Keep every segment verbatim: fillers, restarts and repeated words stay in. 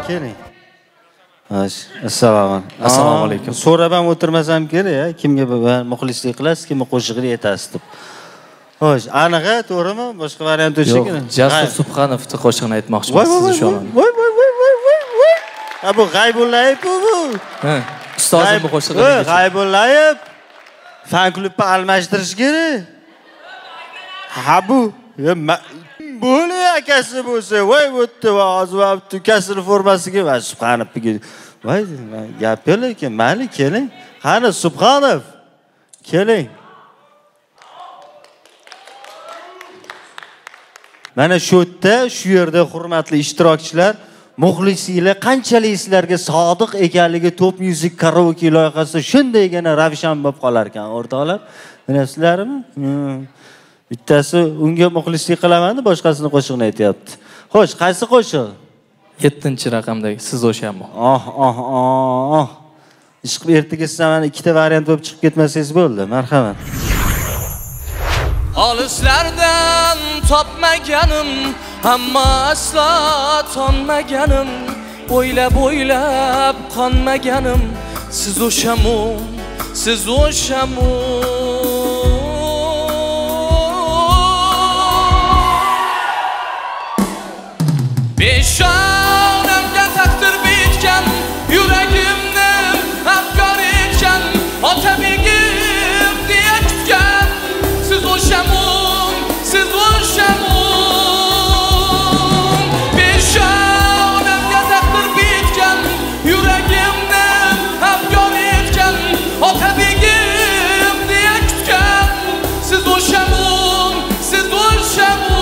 keling. Assalomu Assalomu alaykum. So'rab ham o'tirmasam kerak, kimga muxlislik qilasiz, kimga qo'shig'ini aytasiz deb. Xo'sh, aniq-a, to'g'rimi? Boshqa variant o'chigini. Yo'q, Jasur Subhanovning qo'shig'ini aytmoqchiman sizni shu an. Voy voy voy voy voy voy. Ha bu G'aybullayev bu. Ha, ustozim bu qo'shig'ini. Voy G'aybullayev. Fan klubni almashtirish kerak. Ha bu, bo'li akasi bo'lsa, voy o'tdi va hozir ukasi formasiga va Subhanovga. Voy, gap yo'q lekin, mayli keling. Qani Subhanov. Keling. Mana shu yerda, shu yerda hurmatli ishtirokchilar, muxlisinglar qanchalik sizlarga sodiq ekanligi Top Music karaoke loyihasida shundaygina ravshan bo'lib qolar ekan, o'rtoqlar. Bilasizlarmi? Bittasi unga muxlislik qilaman, boshqasini qo'shig'ini aytayapti. Xo'sh, qaysi qo'shiq? yettinchi raqamdagi siz o'shanmi? Oh, oh, oh. Ishq ertaga siz mana ikkita variant bo'lib chiqib ketmasangiz bo'ldi. Marhamat. Olislardan topmaganim, ammo aslo tonmaganim, o'ylab o'ylab qonmaganim, siz o'shamu, siz o'shamu. Peshonamga taqdir bitgan, yuragimni afkor etgan, otabegim deya kutgan, siz o'shamun, siz o'shamun. Peshonamga taqdir bitgan, yuragimni afkor etgan, otabegim deya kutgan, siz o'shamun, siz o'shamun.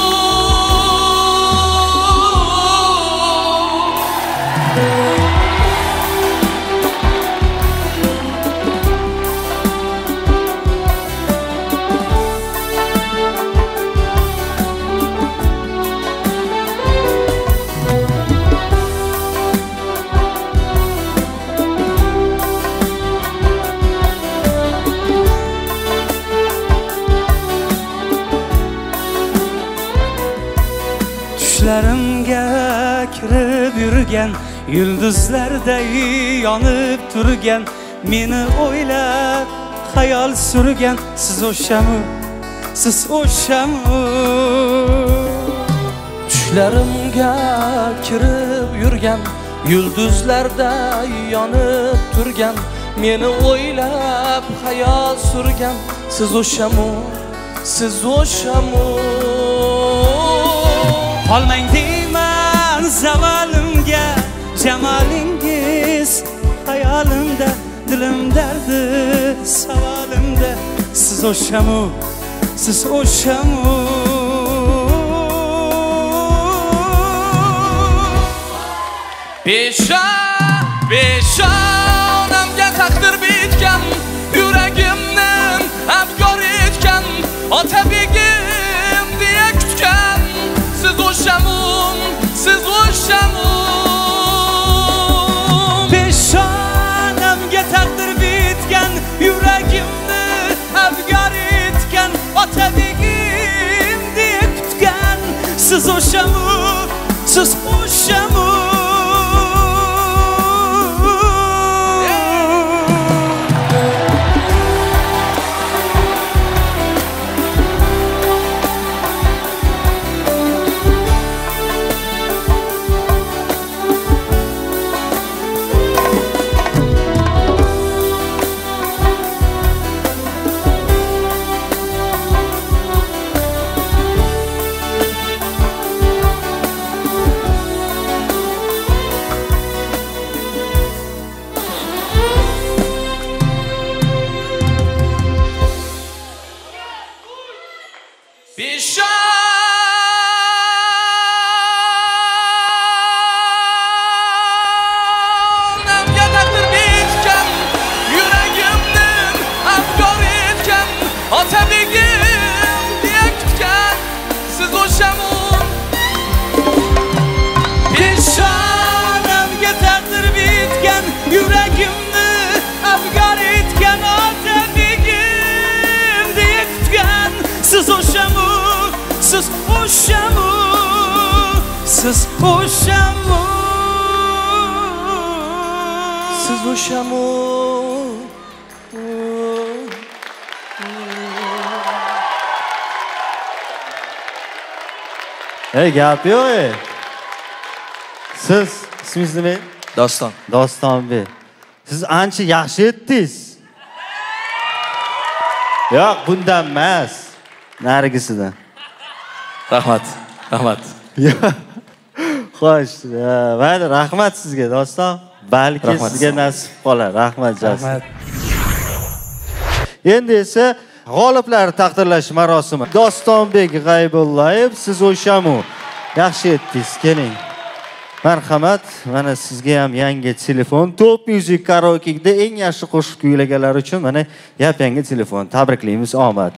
Tushlarimga kirib yurgan, yulduzlarday yonib turgan, meni o'ylab xayol surgan, siz o'shamu, siz o'shamu. Tushlarimga kirib yurgan, yulduzlarday yonib turgan, meni o'ylab xayol surgan, siz o'shamu, siz o'shamu. Qolmang deyman zavolimga, jamalingiz xayolimda, dilim dardi savolimda, siz o'shamu, siz o'shamu. Peshon, peshonamga taqdir bitgan, yuragimni afkor etgan, otabegim deya kutgan, siz o'shamun, siz o'shamun. Peshonamga taqdir bitgan, yuragimni afkor etgan, otabegim deya kutgan, siz o'shamun, siz o'shamun. Peshonamga taqdir bitgan, yuragimni afkor etgan, otabegim deya kutgan, siz o'shamun. Peshonamga taqdir bitgan, yuragimni afkor etgan, otabegim deya kutgan, siz o'shamu, siz o'shamu, siz o'shamu. siz o'shamu. Ey, gap yo'q. ey. Siz ismingiz nima? Doston. Dostonbek. Siz ancha yaxshi etdingiz. Yo'q, bundan emas. Narigisidan. Rahmat. Rahmat. Xo'sh, mayli, rahmat sizga, doston. Balki Rahmat. sizga nasib qolar. Rahmat Jasur. Rahmat. Endi esa g'oliblar taqdirlash marosimi. Dostonbek G'aybullayev, siz o'shamu. Yaxshi etdingiz, keling. Marhamat, mana sizga ham yangi telefon. Top Music karaoke'da eng yaxshi qo'shiq kuylaganlar uchun mana yap yangi telefon. Tabriklaymiz, omad.